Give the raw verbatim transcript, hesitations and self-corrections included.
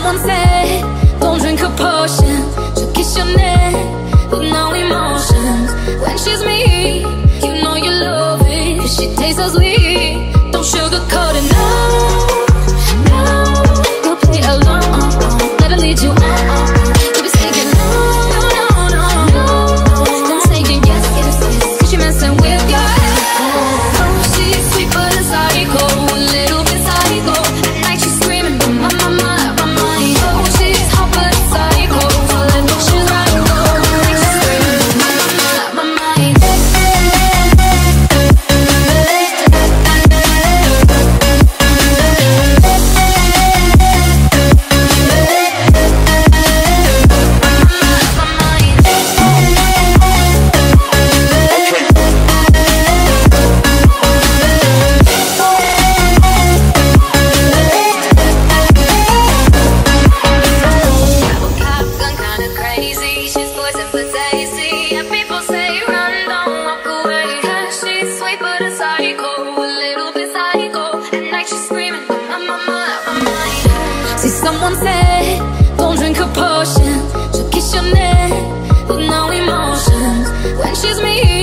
someone said, don't drink her potion. She'll kiss your neck with no emotions. When she's me, you know you love it, 'cause she tastes so sweet. Don't sugarcoat it, no, no. You'll play along, let her lead you on. You'll be saying no, no, no, no, no. Then saying yes, yes, yes, 'cause she messing with your head. Oh, she's sweet but a psycho, a little bit psycho. At night she's screaming, my, my, my, my mind. Oh, she's hot but a psycho, so let me she's right. Oh, at night she's screaming, my, my, my, my mind. See, someone said, don't drink her potion. She'll kiss your neck with no emotions. When she's me,